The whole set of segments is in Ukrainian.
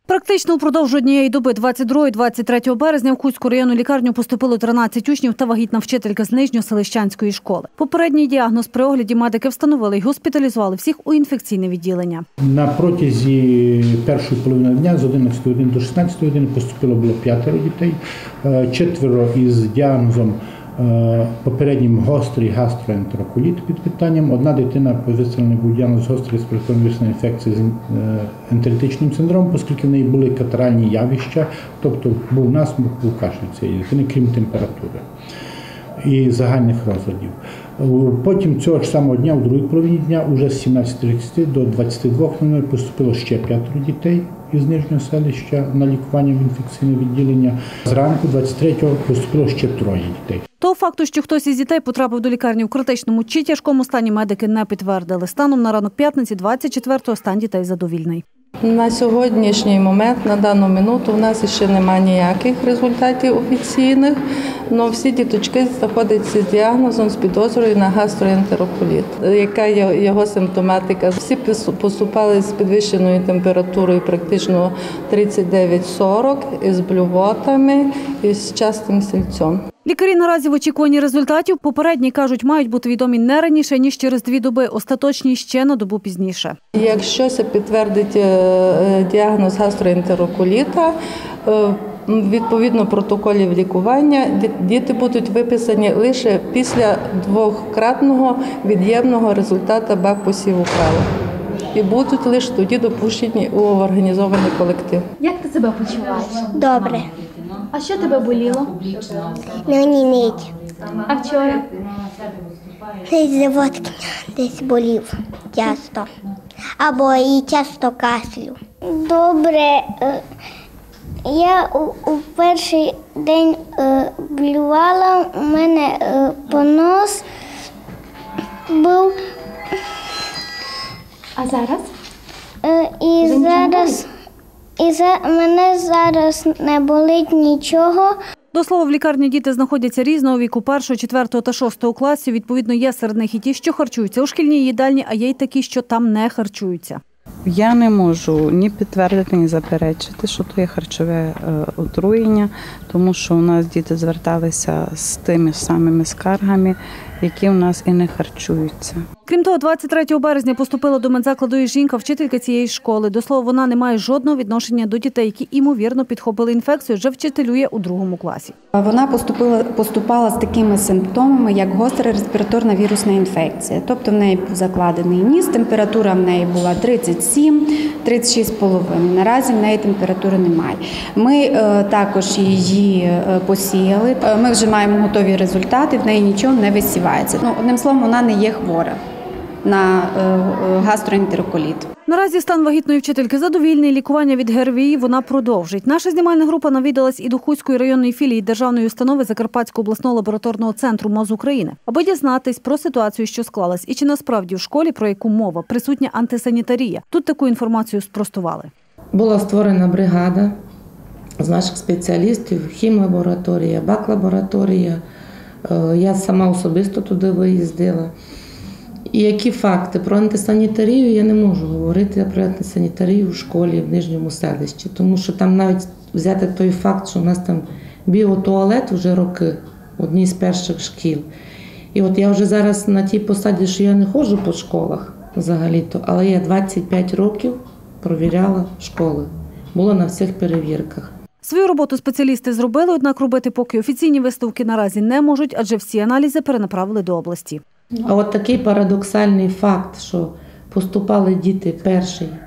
Практично упродовж однієї доби 22-23 березня в Хуську районну лікарню поступило 13 учнів та вагітна вчителька з Нижньоселищанської школи. Попередній діагноз при огляді медики встановили і госпіталізували всіх у інфекційне відділення. На протязі першої половини дня з 11 години до 16 години поступило було 5 дітей, 4 із діагнозом попереднім гострий гастроентероколіт під питанням. Одна дитина виставлена був діагноз гострої респіраторної вірусної інфекції з ентеритичним синдромом, оскільки в неї були катаральні явища, тобто був насморк, був кашель цієї дитини, крім температури і загальних розладів. Потім цього ж самого дня, у другій половині дня, уже з 17:30 до 22:00 поступило ще 5 дітей із Нижнього селища на лікування в інфекційне відділення. Зранку 23-го поступило ще 3 дітей. Того факту, що хтось із дітей потрапив до лікарні в критичному чи тяжкому стані, медики не підтвердили. Станом на ранок п'ятниці, 24-го, стан дітей задовільний. На сьогоднішній момент, на дану минуту, у нас ще немає ніяких результатів офіційних, але всі діточки знаходяться з діагнозом, з підозрою на гастроентероколіт. Яка є його симптоматика? Всі поступали з підвищеною температурою практично 39-40, із блювотами і з частим сільцем. Лікарі наразі в очікуванні результатів. Попередні, кажуть, мають бути відомі не раніше, ніж через 2 доби, остаточні ще на добу пізніше. Якщо це підтвердить діагноз гастроентероколіта, відповідно протоколів лікування, діти будуть виписані лише після 2-кратного від'ємного результату БАК-посіву калу. І будуть лише тоді допущені у організований колектив. Як ти себе почуваєш? Добре. А що тебе боліло? Нить. А вчора? Десь живот десь болів часто. Або і часто кашлю. Добре. Я у перший день блювала, у мене понос був. А зараз? Мене зараз не болить нічого. До слова, в лікарні діти знаходяться різного віку – 1, 4 та 6 класів. Відповідно, є серед них і ті, що харчуються у шкільній їдальні, а є й такі, що там не харчуються. Я не можу ні підтвердити, ні заперечити, що то є харчове отруєння, тому що у нас діти зверталися з тими самими скаргами, які у нас і не харчуються. Крім того, 23 березня поступила до медзакладу і жінка, вчителька цієї школи. До слова, вона не має жодного відношення до дітей, які, ймовірно, підхопили інфекцію, вже вчителює у 2 класі. Вона поступала з такими симптомами, як гостра респіраторна вірусна інфекція. Тобто в неї був закладений ніс, температура в неї була 37, 36,5. Наразі в неї температури немає. Ми також її посіяли. Ми вже маємо готові результати, в неї нічого не висівається. Одним словом, вона не є хвора на гастроентероколіт. Наразі стан вагітної вчительки задовільний, лікування від ГРВІ вона продовжить. Наша знімальна група навідалась і до Хуської районної філії державної установи Закарпатського обласного лабораторного центру МОЗ України, аби дізнатись про ситуацію, що склалась, і чи насправді в школі, про яку мова, присутня антисанітарія. Тут таку інформацію спростували. Була створена бригада з наших спеціалістів, хімлабораторія, бак-лабораторія. Я сама особисто туди виїздила. І які факти? Про антисанітарію я не можу говорити про антисанітарію в школі в Нижньому селищі, тому що там навіть взяти той факт, що у нас там біотуалет вже роки, в одній з перших шкіл. І от я вже зараз на тій посаді, що я не ходжу по школах взагалі-то, але я 25 років провіряла школи, була на всіх перевірках. Свою роботу спеціалісти зробили, однак робити поки офіційні висновки наразі не можуть, адже всі аналізи перенаправили до області. А от такий парадоксальний факт, що поступали діти 1,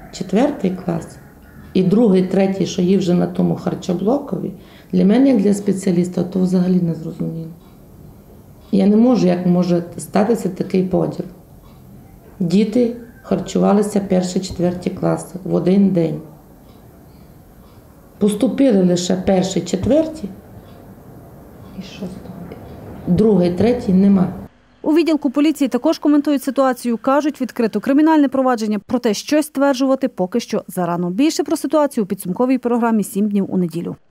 4 клас і 2, 3, що є вже на тому харчоблокові, для мене, як для спеціаліста, то взагалі не зрозуміло. Я не можу, як може статися такий поділ. Діти харчувалися 1, 4 класи в один день. Поступили лише 1, 4, і що з того? 2, 3 нема. У відділку поліції також коментують ситуацію, кажуть, відкрито кримінальне провадження, проте щось стверджувати поки що зарано. Більше про ситуацію у підсумковій програмі «7 днів у неділю».